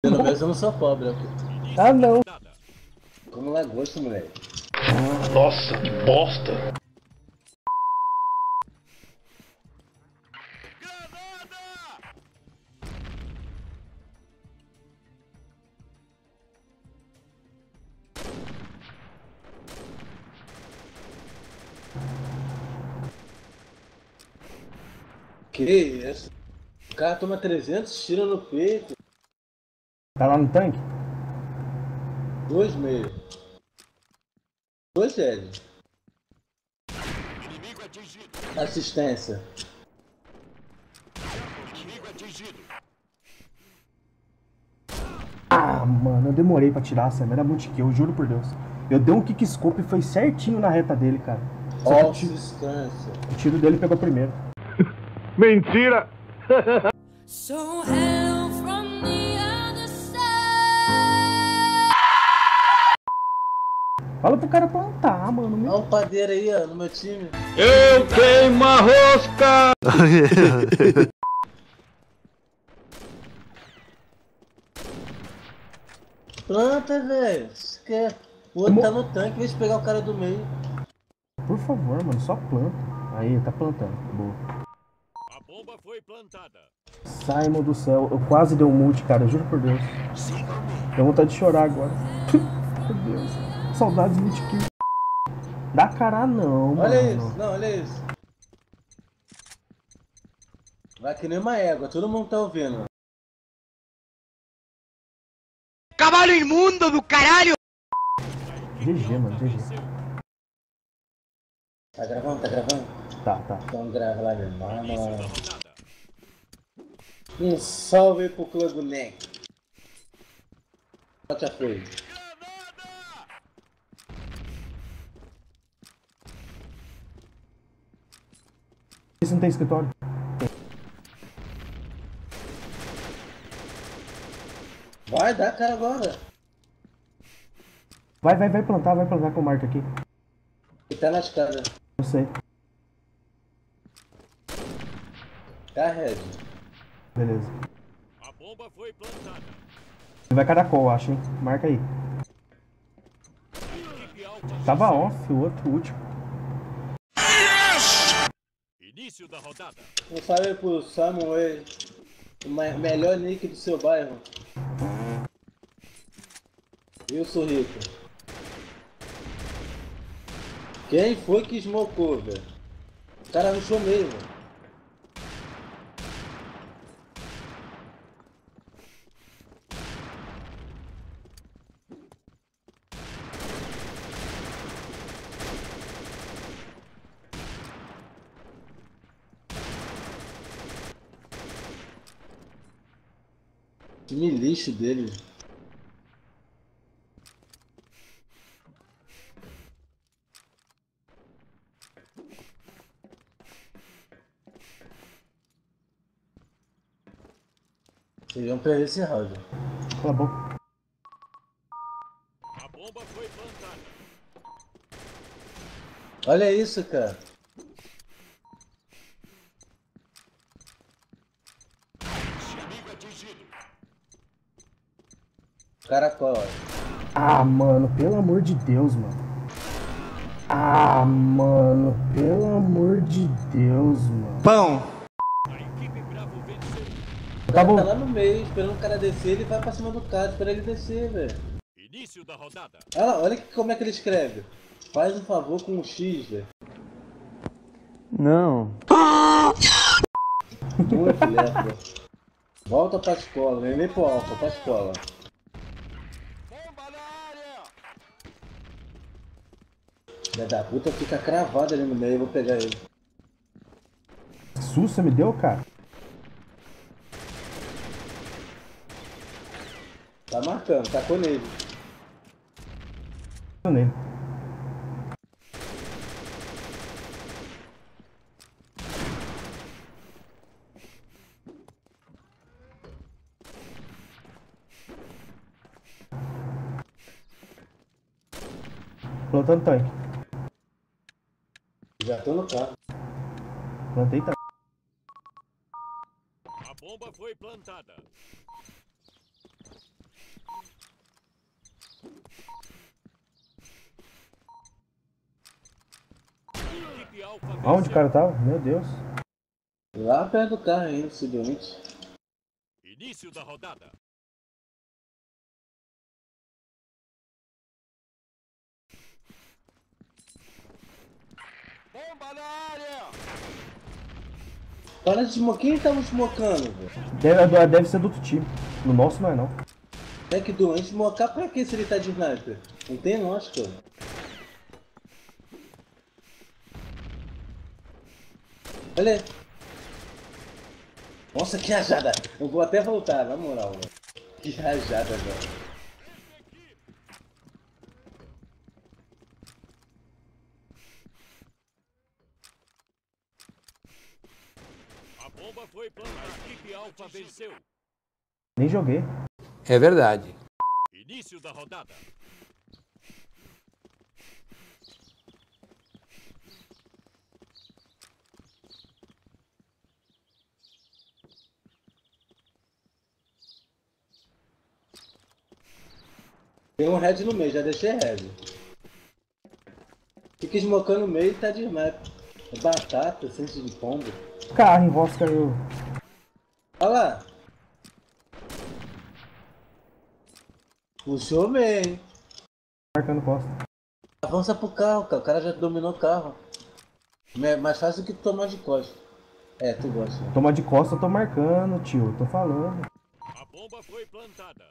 Pelo menos eu não sou pobre, ó. Ah, não. Como lagosta, moleque. Nossa, que bosta! Que isso? O cara toma 300 tiros no peito. Tá lá no tanque? 2,5. 2 L. Assistência. Ah, mano, eu demorei pra tirar essa, era muito kill, eu juro por Deus. Eu dei um kick scope e foi certinho na reta dele, cara. Só que Assistência. o tiro dele pegou primeiro. Mentira! So hello from the other side. Fala pro cara plantar, mano. Olha um padeiro aí, ó, no meu time. Eu queimo a rosca! Planta, velho. O outro tá no tanque, deixa eu pegar o cara do meio. Por favor, mano, só planta. Aí, tá plantando. Boa. A bomba foi plantada. Simon do céu, eu quase dei um multi, cara, eu juro por Deus. Deu vontade de chorar agora. Meu Deus. Saudades de multi kill. Dá cara não, mano. Olha isso, não, olha isso. Vai que nem uma égua, todo mundo tá ouvindo. Cavalo imundo do caralho! GG, mano, GG. Tá gravando, tá gravando? Tá, tá. Então grava lá, meu irmão. Um salve pro clã do Neck. Já foi. Esse não tem escritório. Vai, dá cara agora. Vai plantar com o Marco aqui. Ele tá na escada. Eu sei. Tá, Red. Beleza. A bomba foi plantada. Ele vai caracol, eu acho, hein? Marca aí. Equipe alfa. Tava off o outro, o último. Início da rodada. Um salve pro Samuel, o melhor nick do seu bairro. Eu sou rico. Quem foi que smocou, velho? O cara rushou mesmo. Time lixo dele. Vocês vão perder esse round. Cala a boca. A bomba foi plantada. Olha isso, cara. Inimigo atingido. Caracol. Ah, mano, pelo amor de Deus, mano. Ah, mano, pelo amor de Deus, mano. Pão! A equipe Bravo venceu. O cara tá lá no meio, esperando o cara descer, ele vai pra cima do cara, espera ele descer, velho. Início da rodada. Olha como é que ele escreve. Faz um favor com um X, velho. Não. Muito lerdo. Volta pra escola, nem pro alfa, pra escola. Bomba na área. Filha da puta fica cravado ali no meio, eu vou pegar ele. Que susto você me deu, cara? Tá marcando, tacou nele. Tô nele. Plantando tanque. Já tô no carro. Plantei tanque. A bomba foi plantada. Alpha Aonde o venceu. cara tava? Meu Deus. Lá perto do carro ainda, esse doente. Início da rodada. Bomba na área! Para de smocar. Quem tava smocando, velho? Deve ser do outro time. No nosso não é não. É que doente smocar pra que se ele tá de sniper? Não tem lógica. Olha aí. Nossa, que rajada. Eu vou até voltar, na moral, velho. Que rajada, velho. A bomba foi plantada. A equipe Alpha venceu. Nem joguei. É verdade. Início da rodada. Tem um red no meio, já deixei red. Fica smocando no meio e tá de sniper. É batata, senso de pombo. Carro, enrosca eu. Olha lá. Puxou meio, hein? Marcando costa. Avança pro carro, cara. O cara já dominou o carro. É mais fácil do que tu tomar de costas. É, tu gosta. Né? Toma de costa, eu tô marcando, tio. Tô falando. A bomba foi plantada.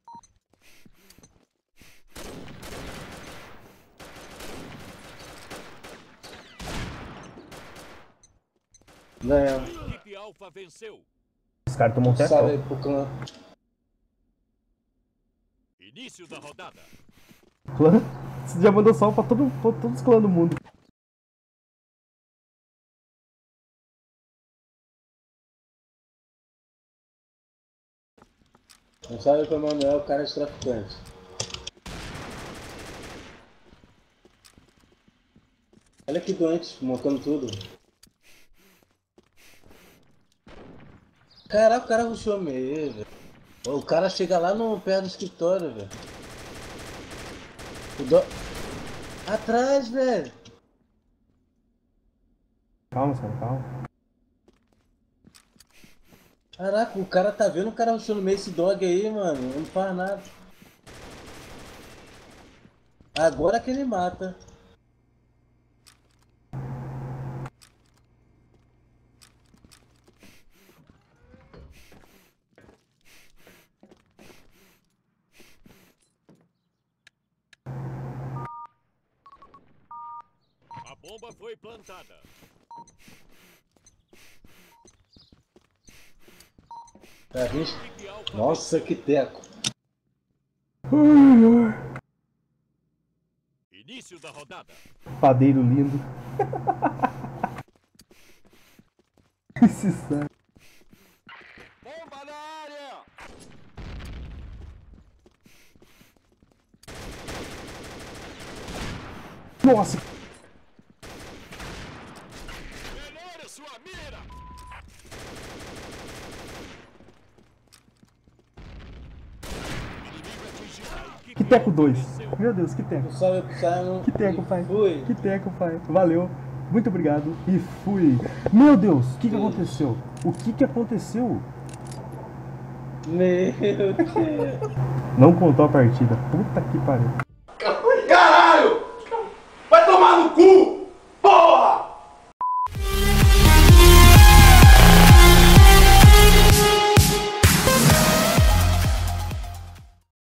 Ganhamos. A equipe Alpha venceu. Esse cara tomou um Sabe tecão. aí pro clã. Início da rodada. Clã? Você já mandou salve pra todos os clãs do mundo. Não sabe pro Manuel, o cara é traficante. Olha que doente, montando tudo. Caraca, o cara rushou meio, velho. O cara chega lá no pé do escritório, velho. Atrás, velho. Calma, cara, calma. Caraca, o cara tá vendo o cara rushou no meio esse dog aí, mano. Não faz nada. Agora que ele mata. A bomba foi plantada. Tá vendo? Equipe Alpha Nossa, que teco. Início da rodada. Padeiro lindo. Esse sangue. Bomba na área. Nossa, Melhore sua mira. Inimigo atingido. A equipe que teco Alpha 2. venceu. Meu Deus, que teco. Salve pro Simon. Que teco, pai. Fui. Que teco, pai. Valeu. Muito obrigado. E fui. Meu Deus, o que aconteceu? O que aconteceu? Meu Deus. Não contou a partida. Puta que pariu.